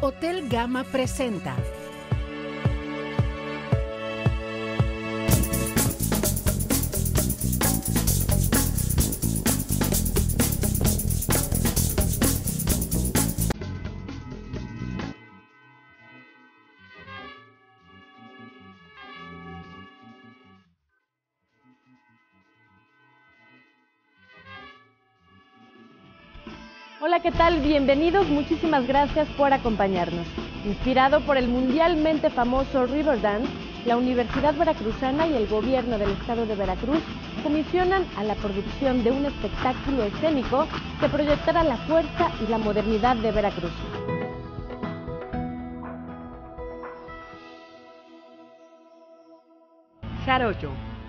Hotel Gama presenta Hola, ¿qué tal? Bienvenidos, muchísimas gracias por acompañarnos. Inspirado por el mundialmente famoso Riverdance, la Universidad Veracruzana y el Gobierno del Estado de Veracruz comisionan a la producción de un espectáculo escénico que proyectará la fuerza y la modernidad de Veracruz. Jarocho.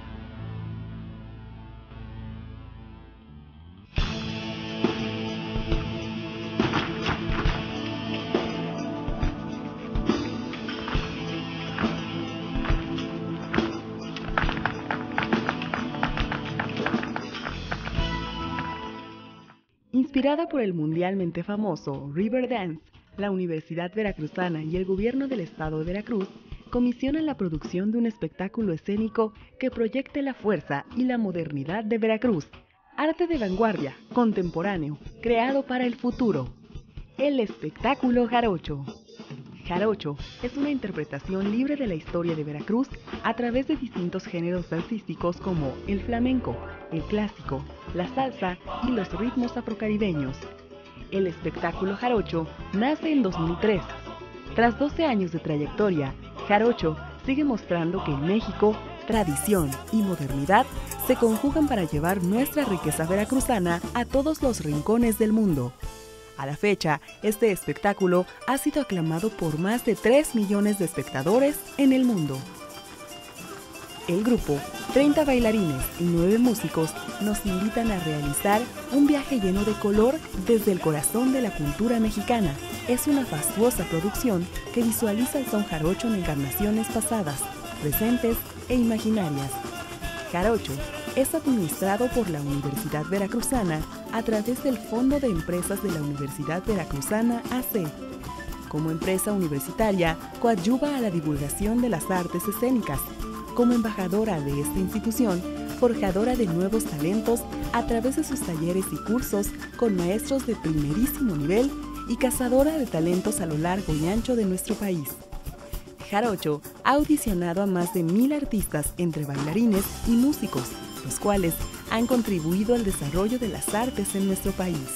Inspirada por el mundialmente famoso Riverdance, la Universidad Veracruzana y el Gobierno del Estado de Veracruz comisionan la producción de un espectáculo escénico que proyecte la fuerza y la modernidad de Veracruz. Arte de vanguardia, contemporáneo, creado para el futuro. El espectáculo Jarocho. Jarocho es una interpretación libre de la historia de Veracruz a través de distintos géneros dancísticos como el flamenco, el clásico, la salsa y los ritmos afrocaribeños. El espectáculo Jarocho nace en 2003. Tras 12 años de trayectoria, Jarocho sigue mostrando que en México, tradición y modernidad se conjugan para llevar nuestra riqueza veracruzana a todos los rincones del mundo. A la fecha, este espectáculo ha sido aclamado por más de 3 millones de espectadores en el mundo. El grupo, 30 bailarines y 9 músicos nos invitan a realizar un viaje lleno de color desde el corazón de la cultura mexicana. Es una fastuosa producción que visualiza el son jarocho en encarnaciones pasadas, presentes e imaginarias. Jarocho es administrado por la Universidad Veracruzana a través del Fondo de Empresas de la Universidad Veracruzana AC. Como empresa universitaria, coadyuva a la divulgación de las artes escénicas. Como embajadora de esta institución, forjadora de nuevos talentos a través de sus talleres y cursos con maestros de primerísimo nivel y cazadora de talentos a lo largo y ancho de nuestro país. Jarocho ha audicionado a más de 1000 artistas entre bailarines y músicos, los cuales han contribuido al desarrollo de las artes en nuestro país.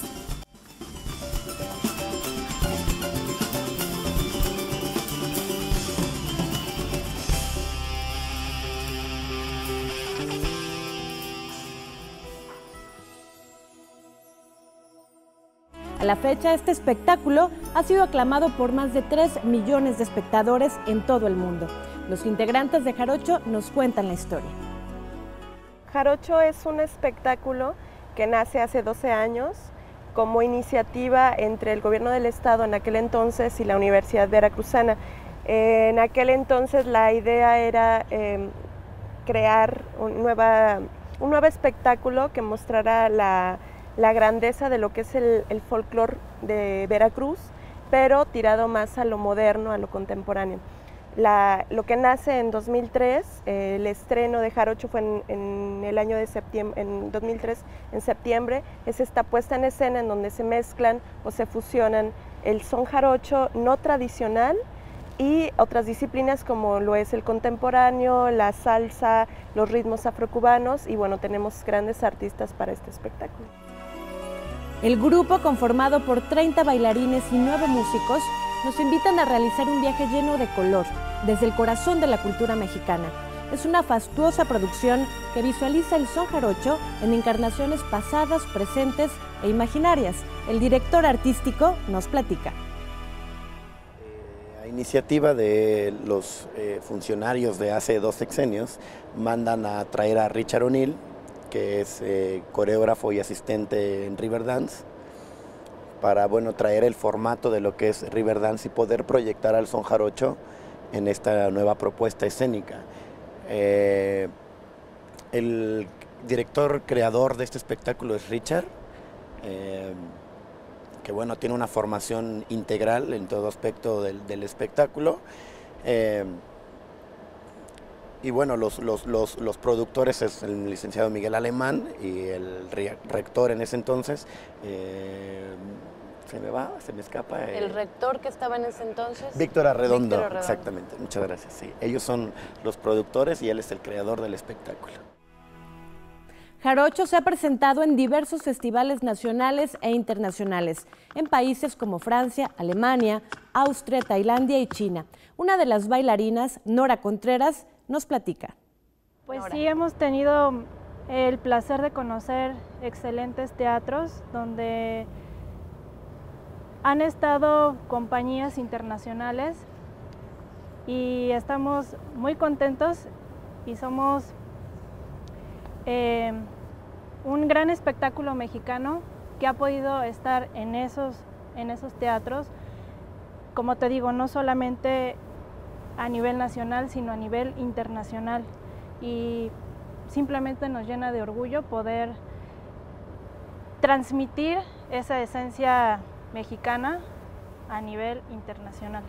A la fecha, este espectáculo ha sido aclamado por más de 3 millones de espectadores en todo el mundo. Los integrantes de Jarocho nos cuentan la historia. Jarocho es un espectáculo que nace hace 12 años como iniciativa entre el Gobierno del Estado en aquel entonces y la Universidad Veracruzana. En aquel entonces la idea era crear un nuevo espectáculo que mostrara la grandeza de lo que es el folclore de Veracruz, pero tirado más a lo moderno, a lo contemporáneo. Lo que nace en 2003, el estreno de Jarocho fue en el año de septiembre, en 2003, en septiembre, es esta puesta en escena en donde se mezclan o se fusionan el son jarocho no tradicional y otras disciplinas como lo es el contemporáneo, la salsa, los ritmos afrocubanos y bueno, tenemos grandes artistas para este espectáculo. El grupo, conformado por 30 bailarines y 9 músicos, nos invitan a realizar un viaje lleno de color, desde el corazón de la cultura mexicana. Es una fastuosa producción que visualiza el son jarocho en encarnaciones pasadas, presentes e imaginarias. El director artístico nos platica. A iniciativa de los funcionarios de hace 2 sexenios, mandan a traer a Richard O'Neill, que es coreógrafo y asistente en Riverdance, para traer el formato de lo que es Riverdance y poder proyectar al son jarocho en esta nueva propuesta escénica. El director creador de este espectáculo es Richard, bueno, tiene una formación integral en todo aspecto del espectáculo. Y bueno, los productores es el licenciado Miguel Alemán y el rector en ese entonces, se me escapa. ¿El rector que estaba en ese entonces? Víctor Arredondo, exactamente, muchas gracias. Sí. Ellos son los productores y él es el creador del espectáculo. Jarocho se ha presentado en diversos festivales nacionales e internacionales, en países como Francia, Alemania, Austria, Tailandia y China. Una de las bailarinas, Nora Contreras, nos platica. Pues sí, hemos tenido el placer de conocer excelentes teatros donde han estado compañías internacionales y estamos muy contentos y somos un gran espectáculo mexicano que ha podido estar en esos teatros, como te digo, no solamente a nivel nacional, sino a nivel internacional. Y simplemente nos llena de orgullo poder transmitir esa esencia mexicana a nivel internacional.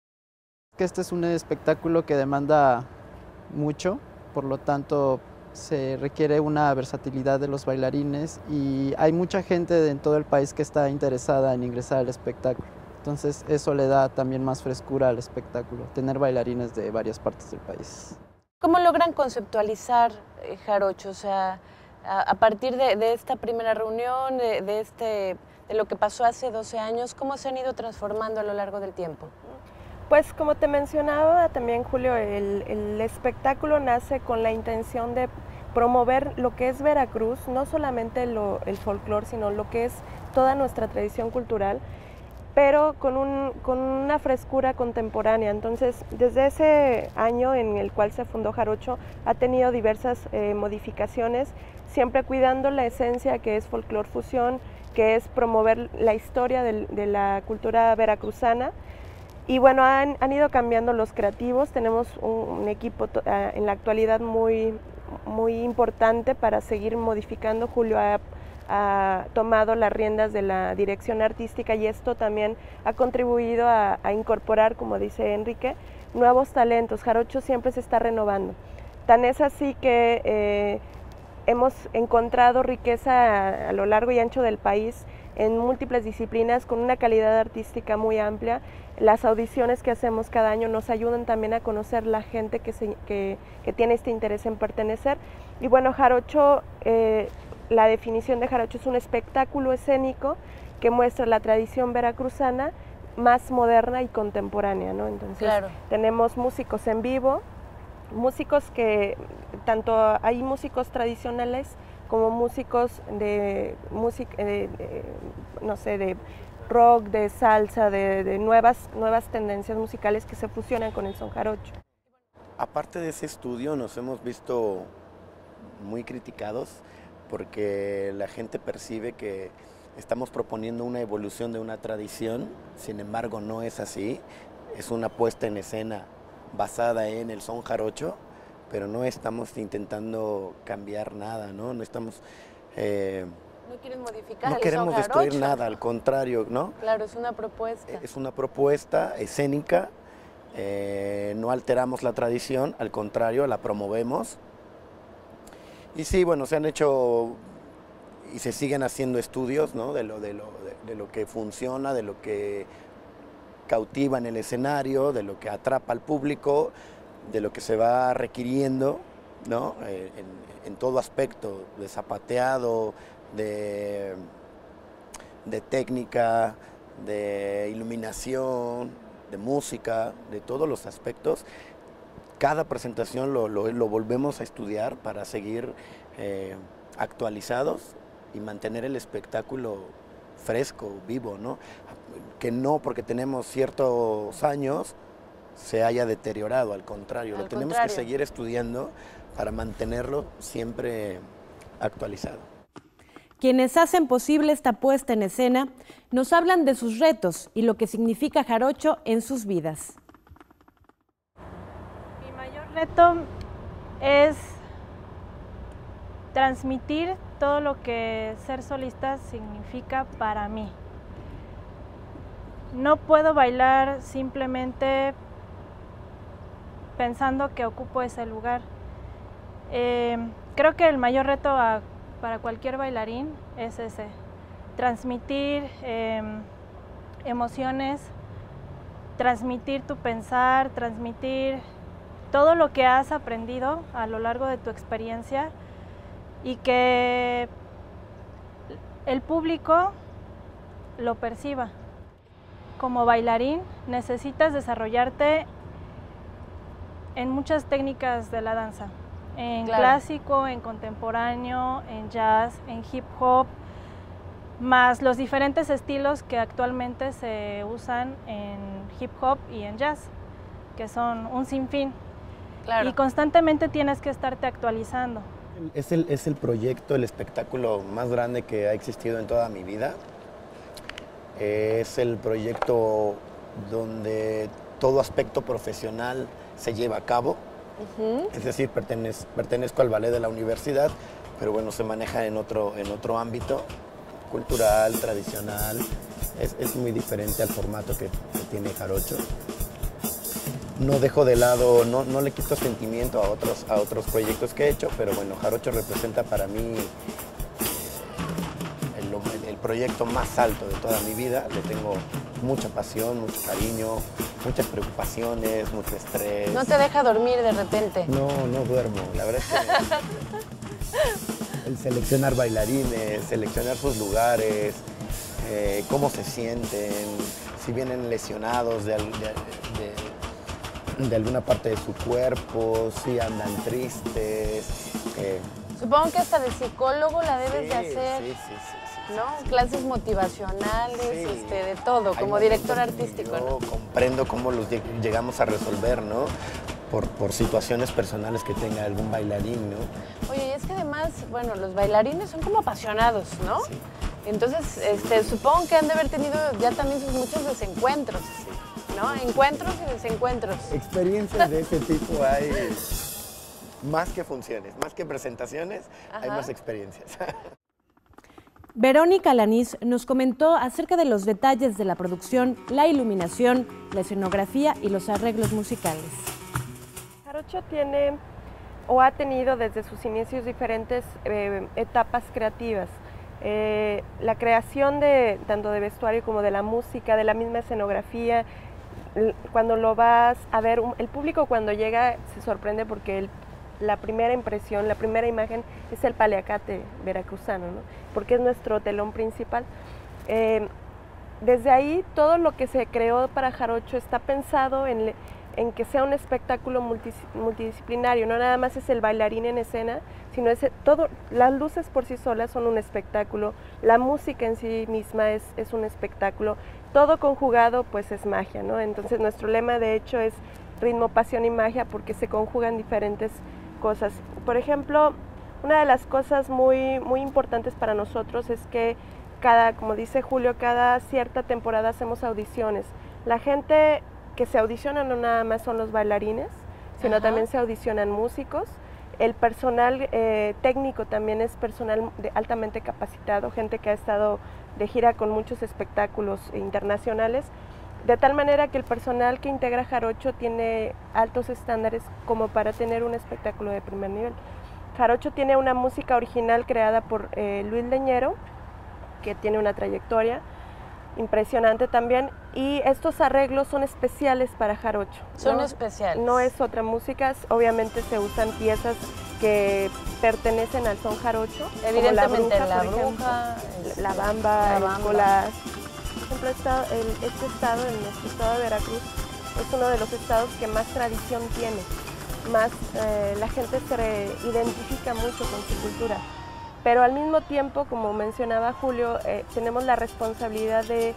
Este es un espectáculo que demanda mucho, por lo tanto se requiere una versatilidad de los bailarines y hay mucha gente en todo el país que está interesada en ingresar al espectáculo. Entonces eso le da también más frescura al espectáculo, tener bailarines de varias partes del país. ¿Cómo logran conceptualizar Jarocho? O sea, a partir de esta primera reunión, de lo que pasó hace 12 años, ¿cómo se han ido transformando a lo largo del tiempo? Pues como te mencionaba también, Julio, el espectáculo nace con la intención de promover lo que es Veracruz, no solamente el folclore, sino lo que es toda nuestra tradición cultural, pero con una frescura contemporánea. Entonces, desde ese año en el cual se fundó Jarocho, ha tenido diversas modificaciones, siempre cuidando la esencia que es folclore fusión, que es promover la historia de la cultura veracruzana. Y bueno, han ido cambiando los creativos, tenemos un equipo en la actualidad muy importante para seguir modificando. Julio ha tomado las riendas de la dirección artística y esto también ha contribuido a incorporar, como dice Enrique, nuevos talentos. Jarocho siempre se está renovando. Tan es así que hemos encontrado riqueza a lo largo y ancho del país en múltiples disciplinas con una calidad artística muy amplia. Las audiciones que hacemos cada año nos ayudan también a conocer la gente que tiene este interés en pertenecer. Y bueno, Jarocho, la definición de Jarocho es un espectáculo escénico que muestra la tradición veracruzana más moderna y contemporánea, ¿no? Entonces, claro, tenemos músicos en vivo, músicos que tanto hay músicos tradicionales como músicos de rock, de salsa, de nuevas tendencias musicales que se fusionan con el son jarocho. Aparte de ese estudio nos hemos visto muy criticados porque la gente percibe que estamos proponiendo una evolución de una tradición, sin embargo no es así, es una puesta en escena basada en el son jarocho, pero no estamos intentando cambiar nada, ¿no? No estamos... no quieren modificar no el queremos son destruir jarocho. nada, al contrario, ¿no? Claro, es una propuesta. Es una propuesta escénica, no alteramos la tradición, al contrario, la promovemos. Y sí, bueno, se han hecho y se siguen haciendo estudios, ¿no? de lo que funciona, de lo que cautiva en el escenario, de lo que atrapa al público, de lo que se va requiriendo, ¿no? En todo aspecto, de zapateado, de técnica, de iluminación, de música, de todos los aspectos. Cada presentación lo volvemos a estudiar para seguir actualizados y mantener el espectáculo fresco, vivo, ¿no? Que no porque tenemos ciertos años se haya deteriorado, al contrario, lo tenemos que seguir estudiando para mantenerlo siempre actualizado. Quienes hacen posible esta puesta en escena nos hablan de sus retos y lo que significa Jarocho en sus vidas. Mi mayor reto es transmitir todo lo que ser solista significa para mí. no puedo bailar simplemente pensando que ocupo ese lugar. Creo que el mayor reto para cualquier bailarín es ese, transmitir emociones, transmitir tu pensar, transmitir todo lo que has aprendido a lo largo de tu experiencia y que el público lo perciba. Como bailarín necesitas desarrollarte en muchas técnicas de la danza, en clásico, en contemporáneo, en jazz, en hip hop, más los diferentes estilos que actualmente se usan en hip hop y en jazz, que son un sinfín. Claro. Y constantemente tienes que estarte actualizando. Es el proyecto, el espectáculo más grande que ha existido en toda mi vida. Es el proyecto donde todo aspecto profesional se lleva a cabo. Es decir, pertenezco al ballet de la universidad, pero bueno, se maneja en otro ámbito cultural, tradicional. Es muy diferente al formato que tiene Jarocho. No dejo de lado, no le quito sentimiento a otros proyectos que he hecho, pero bueno, Jarocho representa para mí el proyecto más alto de toda mi vida. Le tengo mucha pasión, mucho cariño, muchas preocupaciones, mucho estrés. ¿No te deja dormir de repente? No duermo. La verdad es que el seleccionar bailarines, seleccionar sus lugares, cómo se sienten, si vienen lesionados de alguna parte de su cuerpo, si andan tristes. Supongo que hasta de psicólogo la debes de hacer. Sí. ¿No? Clases motivacionales, de todo, como director artístico. Yo comprendo cómo los llegamos a resolver, ¿no? Por situaciones personales que tenga algún bailarín, ¿no? Oye, y es que además, bueno, los bailarines son como apasionados, ¿no? Sí. Entonces, supongo que han de haber tenido ya también sus muchos desencuentros, ¿no? Encuentros y desencuentros. Experiencias de ese tipo hay más que funciones, más que presentaciones, hay más experiencias. Verónica Alanís nos comentó acerca de los detalles de la producción, la iluminación, la escenografía y los arreglos musicales. Jarocho tiene o ha tenido desde sus inicios diferentes etapas creativas. La creación tanto de vestuario como de la música, de la misma escenografía. Cuando lo vas a ver, el público cuando llega se sorprende porque la primera impresión, la primera imagen es el paliacate veracruzano, ¿no? Porque es nuestro telón principal. Desde ahí todo lo que se creó para Jarocho está pensado en que sea un espectáculo multidisciplinario, no nada más es el bailarín en escena, sino las luces por sí solas son un espectáculo, la música en sí misma es un espectáculo, todo conjugado pues es magia, ¿no? Entonces nuestro lema de hecho es ritmo, pasión y magia porque se conjugan diferentes cosas. Por ejemplo, una de las cosas muy importantes para nosotros es que como dice Julio, cada cierta temporada hacemos audiciones. La gente que se audiciona no nada más son los bailarines, sino también se audicionan músicos. El personal técnico también es personal altamente capacitado, gente que ha estado de gira con muchos espectáculos internacionales, de tal manera que el personal que integra Jarocho tiene altos estándares como para tener un espectáculo de primer nivel. Jarocho tiene una música original creada por Luis Leñero, que tiene una trayectoria impresionante también, y estos arreglos son especiales para Jarocho. Son especiales. No es otra música, obviamente se usan piezas que pertenecen al son Jarocho. Evidentemente como la bruja, la bamba, el collage. Por ejemplo, este estado, en nuestro estado de Veracruz, es uno de los estados que más tradición tiene, más la gente se identifica mucho con su cultura. Pero al mismo tiempo, como mencionaba Julio, tenemos la responsabilidad de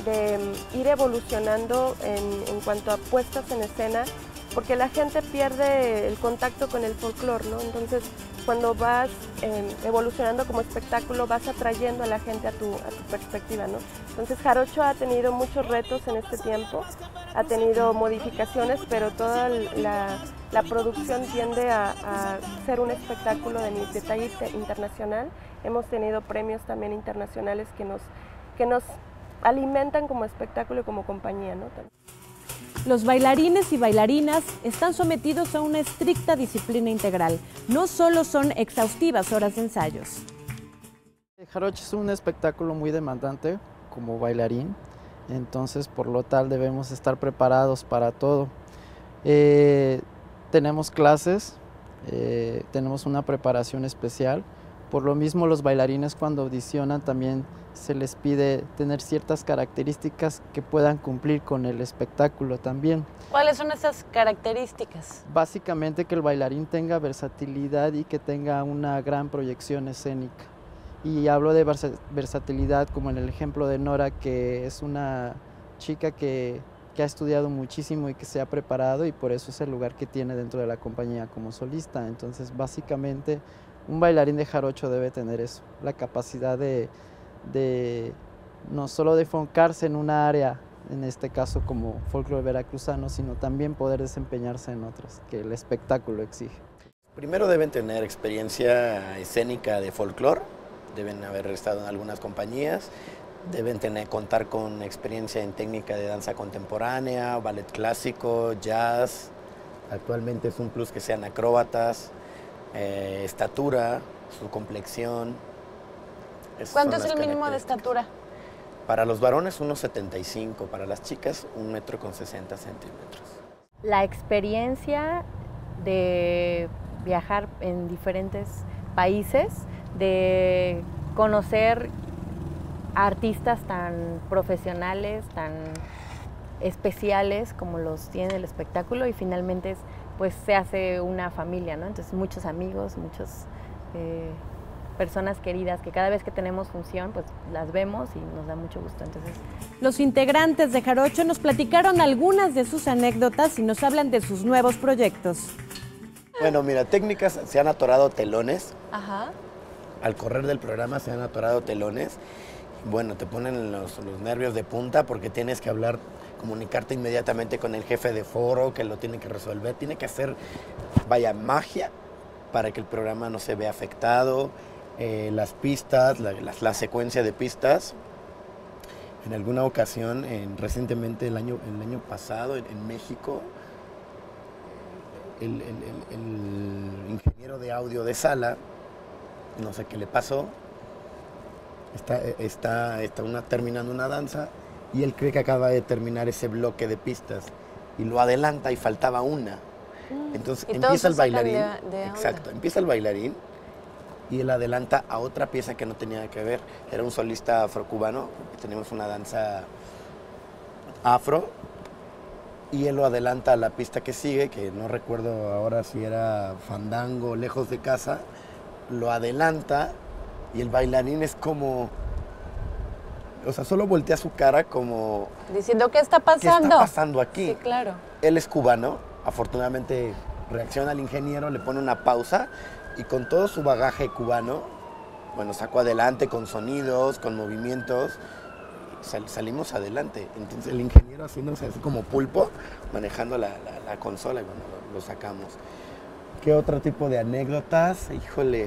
ir evolucionando en cuanto a puestas en escena, porque la gente pierde el contacto con el folclore, ¿no? Entonces, cuando vas evolucionando como espectáculo, vas atrayendo a la gente a tu perspectiva, ¿no? Entonces, Jarocho ha tenido muchos retos en este tiempo, ha tenido modificaciones, pero toda la producción tiende a ser un espectáculo de talla internacional. Hemos tenido premios también internacionales que nos alimentan como espectáculo y como compañía, ¿no? Los bailarines y bailarinas están sometidos a una estricta disciplina integral. No solo son exhaustivas horas de ensayos. El jarocho es un espectáculo muy demandante como bailarín, entonces por lo tal debemos estar preparados para todo. Tenemos clases, tenemos una preparación especial. Por lo mismo los bailarines cuando audicionan también se les pide tener ciertas características que puedan cumplir con el espectáculo también. ¿Cuáles son esas características? Básicamente que el bailarín tenga versatilidad y que tenga una gran proyección escénica. Y hablo de versatilidad como en el ejemplo de Nora, que es una chica que ha estudiado muchísimo y que se ha preparado y por eso es el lugar que tiene dentro de la compañía como solista. Entonces básicamente un bailarín de jarocho debe tener eso, la capacidad de no solo de enfocarse en una área, en este caso como folclore veracruzano, sino también poder desempeñarse en otras que el espectáculo exige. Primero deben tener experiencia escénica de folclore, deben haber estado en algunas compañías, deben contar con experiencia en técnica de danza contemporánea, ballet clásico, jazz. Actualmente es un plus que sean acróbatas, estatura, su complexión. ¿Cuánto es el mínimo de estatura? Para los varones 1,75, para las chicas 1,60 m. La experiencia de viajar en diferentes países, de conocer artistas tan profesionales, tan especiales como los tiene el espectáculo y finalmente pues se hace una familia, ¿no? Entonces muchos amigos, muchas personas queridas que cada vez que tenemos función pues las vemos y nos da mucho gusto. Entonces, los integrantes de Jarocho nos platicaron algunas de sus anécdotas y nos hablan de sus nuevos proyectos. Bueno, mira, técnicas, se han atorado telones. Ajá. Al correr del programa se han atorado telones. Bueno, te ponen los nervios de punta porque tienes que hablar, comunicarte inmediatamente con el jefe de foro que lo tiene que resolver. Tiene que hacer, vaya, magia para que el programa no se vea afectado. Las pistas, la secuencia de pistas. En alguna ocasión, recientemente el año pasado, en México, el ingeniero de audio de sala, no sé qué le pasó, está terminando una danza y él cree que acaba de terminar ese bloque de pistas y lo adelanta y faltaba una. Entonces empieza el bailarín, exacto, empieza el bailarín y él adelanta a otra pieza que no tenía que ver. Era un solista afrocubano, tenemos una danza afro, y él lo adelanta a la pista que sigue, que no recuerdo ahora si era fandango, lejos de casa, lo adelanta y el bailarín es como, o sea, solo voltea su cara como... diciendo, ¿qué está pasando? ¿Qué está pasando aquí? Sí, claro. Él es cubano, afortunadamente reacciona al ingeniero, le pone una pausa y con todo su bagaje cubano, bueno, sacó adelante con sonidos, con movimientos, salimos adelante. Entonces el ingeniero haciéndose así como pulpo, manejando la consola y bueno, lo sacamos. ¿Qué otro tipo de anécdotas? Híjole,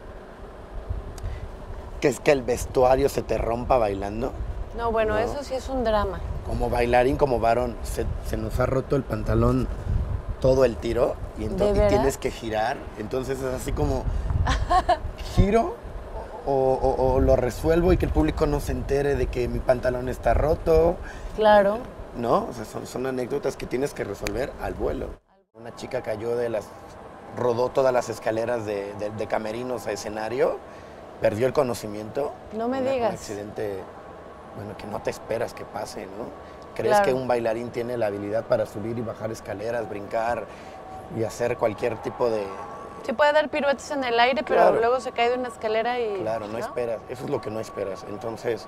que es que el vestuario se te rompa bailando. No, bueno, ¿no? Eso sí es un drama. Como bailarín, como varón, se nos ha roto el pantalón todo el tiro y tienes que girar. Entonces es así como giro o lo resuelvo y que el público no se entere de que mi pantalón está roto. Claro. ¿No? O sea, son anécdotas que tienes que resolver al vuelo. Una chica cayó rodó todas las escaleras de camerinos a escenario, perdió el conocimiento. No me digas. Un accidente, bueno, que no te esperas que pase, ¿no? ¿Crees Claro. que un bailarín tiene la habilidad para subir y bajar escaleras, brincar y hacer cualquier tipo de... Sí puede dar piruetas en el aire, Claro. pero luego se cae de una escalera y... Claro, no esperas. Eso es lo que no esperas. Entonces,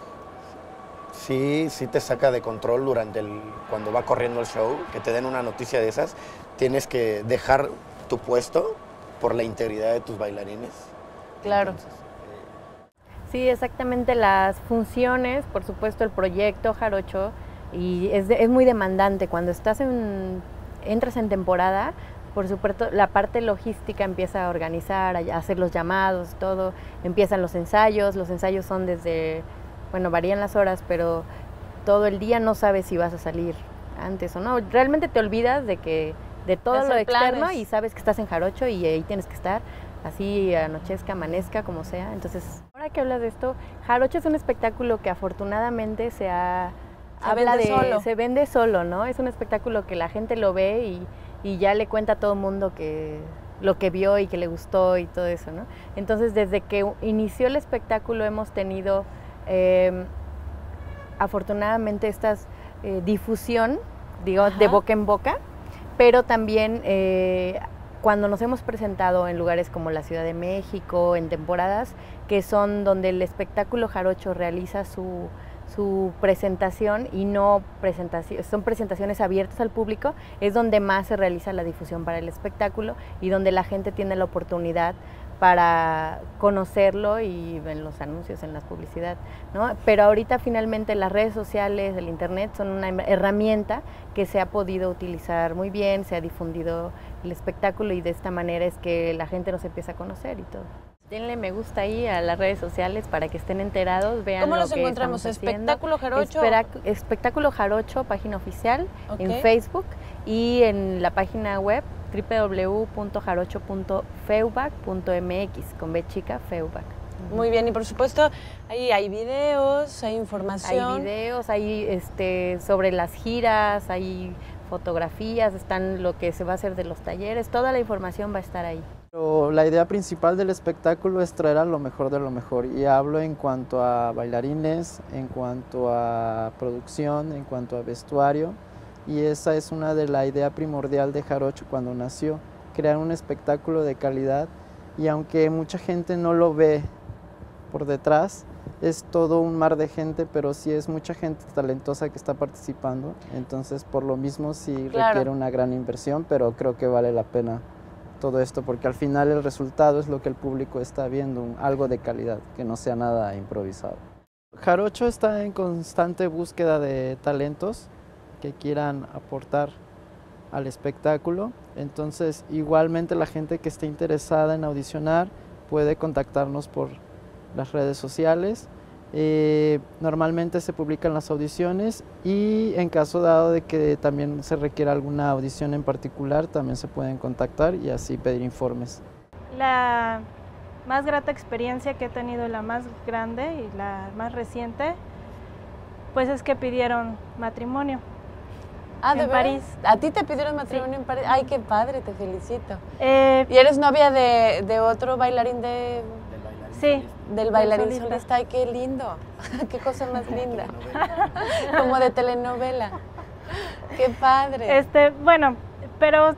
sí te saca de control cuando va corriendo el show, que te den una noticia de esas. Tienes que dejar tu puesto por la integridad de tus bailarines. Claro. Entonces, Sí, exactamente, las funciones, por supuesto el proyecto Jarocho, y es muy demandante. Cuando entras en temporada, por supuesto la parte logística empieza a organizar, a hacer los llamados, todo, empiezan los ensayos son desde bueno, varían las horas, pero todo el día no sabes si vas a salir antes o no. Realmente te olvidas de todo lo externo planes. Y sabes que estás en Jarocho y ahí tienes que estar, así anochezca, amanezca, como sea. Entonces, ahora que hablas de esto, Jarocho es un espectáculo que afortunadamente se vende solo, ¿no? Es un espectáculo que la gente lo ve y ya le cuenta a todo el mundo lo que vio y que le gustó y todo eso, ¿no? Entonces, desde que inició el espectáculo hemos tenido afortunadamente esta difusión, digo, de boca en boca, pero también cuando nos hemos presentado en lugares como la Ciudad de México, en temporadas que son donde el espectáculo Jarocho realiza su presentación y no son presentaciones abiertas al público, es donde más se realiza la difusión para el espectáculo y donde la gente tiene la oportunidad para conocerlo y en los anuncios, en la publicidad, ¿no? Pero ahorita finalmente las redes sociales, el internet son una herramienta que se ha podido utilizar muy bien, se ha difundido el espectáculo y de esta manera es que la gente nos empieza a conocer y todo. Denle me gusta ahí a las redes sociales para que estén enterados, vean ¿Cómo lo los que encontramos? ¿Espectáculo Jarocho? Espectáculo Jarocho, página oficial, en Facebook y en la página web www.jarocho.feubac.mx, con B chica, Feubac. Muy bien, y por supuesto hay videos, hay información. Hay videos, hay sobre las giras, hay fotografías, están lo que se va a hacer de los talleres, toda la información va a estar ahí. Pero la idea principal del espectáculo es traer a lo mejor de lo mejor, y hablo en cuanto a bailarines, en cuanto a producción, en cuanto a vestuario, y esa es una de la idea primordial de Jarocho cuando nació, crear un espectáculo de calidad, y aunque mucha gente no lo ve por detrás, es todo un mar de gente, pero sí es mucha gente talentosa que está participando, entonces por lo mismo sí requiere una gran inversión, pero creo que vale la pena todo esto, porque al final el resultado es lo que el público está viendo, algo de calidad, que no sea nada improvisado. Jarocho está en constante búsqueda de talentos que quieran aportar al espectáculo, entonces igualmente la gente que esté interesada en audicionar puede contactarnos por las redes sociales. Normalmente se publican las audiciones y en caso dado de que también se requiera alguna audición en particular, también se pueden contactar y así pedir informes. La más grata experiencia que he tenido, la más grande y la más reciente, pues es que pidieron matrimonio en París. ¿A ti te pidieron matrimonio en París? Ay, qué padre, te felicito. ¿Y eres novia de otro bailarín Sí. Del bailarín solista? Ay, qué lindo, qué cosa más linda, como de telenovela, qué padre. Bueno, pero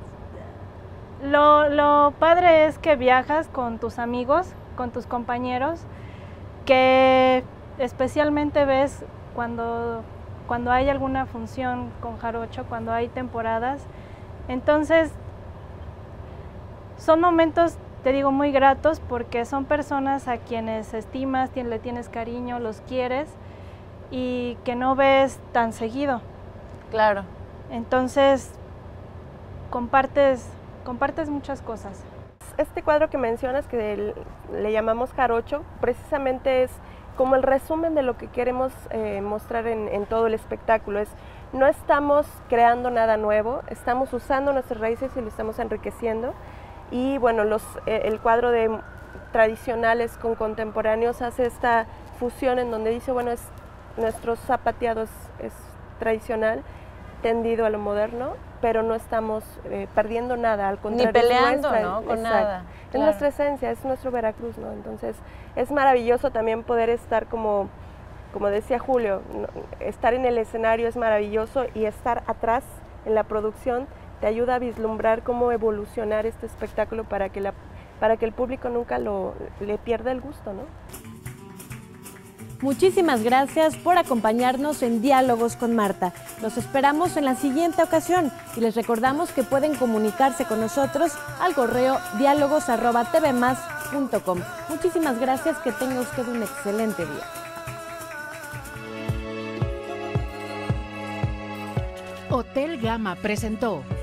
lo padre es que viajas con tus amigos, con tus compañeros, que especialmente ves cuando hay alguna función con Jarocho, cuando hay temporadas, entonces son momentos, te digo, muy gratos porque son personas a quienes estimas, le tienes cariño, los quieres y que no ves tan seguido. Claro. Entonces, compartes muchas cosas. Este cuadro que mencionas, que le llamamos Jarocho, precisamente es como el resumen de lo que queremos mostrar en todo el espectáculo. No estamos creando nada nuevo, estamos usando nuestras raíces y lo estamos enriqueciendo. Y bueno, el cuadro de tradicionales con contemporáneos hace esta fusión en donde dice, bueno, nuestro zapateado es tradicional, tendido a lo moderno, pero no estamos perdiendo nada, al contrario. Ni peleando, ¿no? Con nada. Es nuestra esencia, es nuestro Veracruz, ¿no? Entonces, es maravilloso también poder estar como decía Julio, estar en el escenario es maravilloso y estar atrás en la producción te ayuda a vislumbrar cómo evolucionar este espectáculo para que el público nunca le pierda el gusto, ¿no? Muchísimas gracias por acompañarnos en Diálogos con Marta. Los esperamos en la siguiente ocasión y les recordamos que pueden comunicarse con nosotros al correo dialogos@tvmas.com. Muchísimas gracias, que tenga usted un excelente día. Hotel Gama presentó